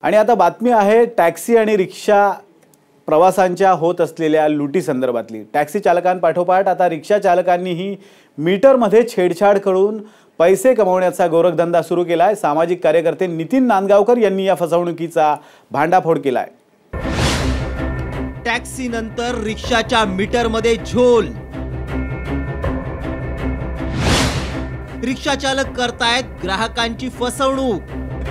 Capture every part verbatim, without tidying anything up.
आणि आता बातमी आहे टॅक्सी आणि रिक्षा प्रवासांच्या होत असलेल्या लुटी संदर्भातली। टॅक्सी चालकांपाठोपाठ आता रिक्षा चालकांनीही मीटरमध्ये छेडछाड करून पैसे कमवण्याचा गोरखधंदा सुरू केलाय। सामाजिक कार्यकर्ते नितीन नांदगावकर यांनी या फसवणुकीचा भांडाफोड केलाय। टॅक्सी नंतर रिक्षाच्या मीटरमध्ये झोल। रिक्षा चालक करतायत ग्राहकांची फसवणूक।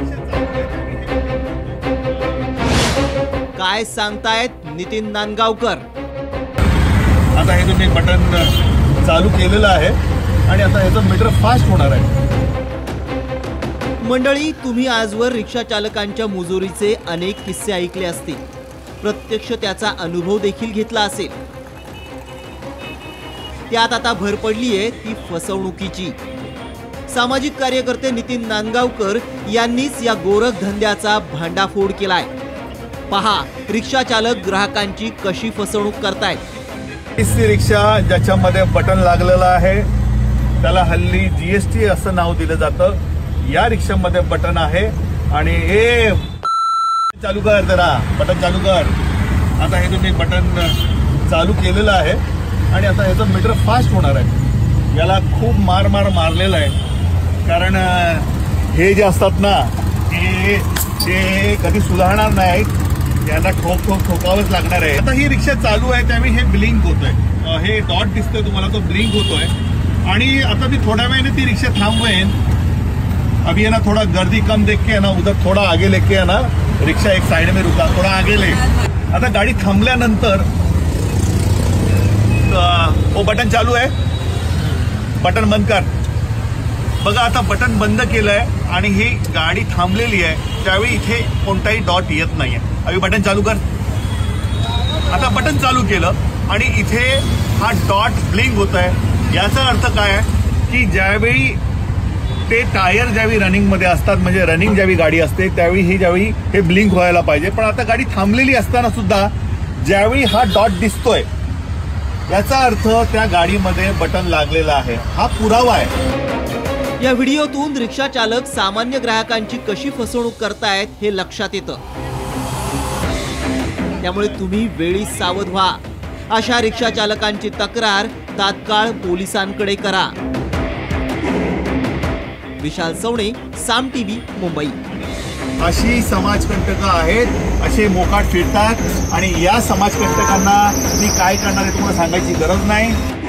काय सांगतायत नितीन नांदगावकर। आता हे तुम्ही बटन चालू केलेलं आहे आणि आता याचं मीटर फास्ट होणार आहे। मंडळी, तुम्ही आजवर रिक्षा चालकांच्या मुजुरीचे अनेक किस्से ऐकले असतील, प्रत्यक्ष त्याचा अनुभव देखील घेतला असेल। त्यात आता भर पडली आहे ती फसवणुकीची। सामाजिक कार्यकर्ते नितीन नांदगावकर यांनीच या गोरख धंद्याचा भांडाफोड केलाय। पहा, रिक्षा चालक ग्राहकांची कशी फसवणूक करतायत। सी रिक्षा ज्याच्यामध्ये बटन लागलेलं आहे त्याला हल्ली जीएसटी असं नाव दिलं जातं। या रिक्षामध्ये बटन आहे आणि हे चालू कर, जरा बटन चालू कर। आता हे तुम्ही बटन चालू केलेलं आहे आणि आता याचं मीटर फास्ट होणार आहे। याला खूप मार मार मारलेला आहे, कारण हे जे असतात ना हे ते कधी सुधारणार नाहीत, यांना ठोक ठोक ठोकावंच लागणार आहे। आता ही रिक्षा चालू आहे त्यावेळी हे ब्लिंक होतोय, हे डॉट दिसतोय तुम्हाला, तो ब्लिंक होतोय। आणि आता मी थोड्या वेळाने ती रिक्षा थांबवेन। अभी है ना थोड़ा गर्दी कम देख के है ना उधर थोड़ा आगे लेके है ना रिक्शा एक साइड में रुका, थोड़ा आगे ले। आता गाडी थांबल्यानंतर वो बटन चालू आहे, बटन बंद कर। बघा आता बटन बंद केलंय आणि ही गाडी थांबलेली आहे, त्यावेळी इथे कोणताही डॉट येत नाहीये। अभी बटन चालू कर। आता बटन चालू केलं आणि इथे हा डॉट ब्लिंक होत आहे। याचा अर्थ काय आहे की ज्यावेळी ते टायर ज्यावेळी रनिंग मध्ये असतात, म्हणजे रनिंग ज्यावेळी गाडी असते त्यावेळी ही ज्यावेळी हे ब्लिंक व्हायला पाहिजे, पण आता गाडी थांबलेली असताना सुद्धा ज्यावेळी हा डॉट दिसतोय याचा अर्थ त्या गाडीमध्ये बटन लागलेला आहे, हा पुरावा आहे। या व्हिडिओतून रिक्षा चालक सामान्य ग्राहकांची कशी फसवणूक करतायत हे लक्षात येतं। त्यामुळे तुम्ही वेळी सावध व्हा। अशा रिक्षा चालकांची तक्रार तात्काळ पोलिसांकडे करा। विशाल सवणे, साम टीव्ही, मुंबई। अशी समाजकंटक आहेत, असे मोकाट फिरतात आणि या समाजकंटकांना मी काय करणार आहे तुम्हाला सांगायची गरज नाही।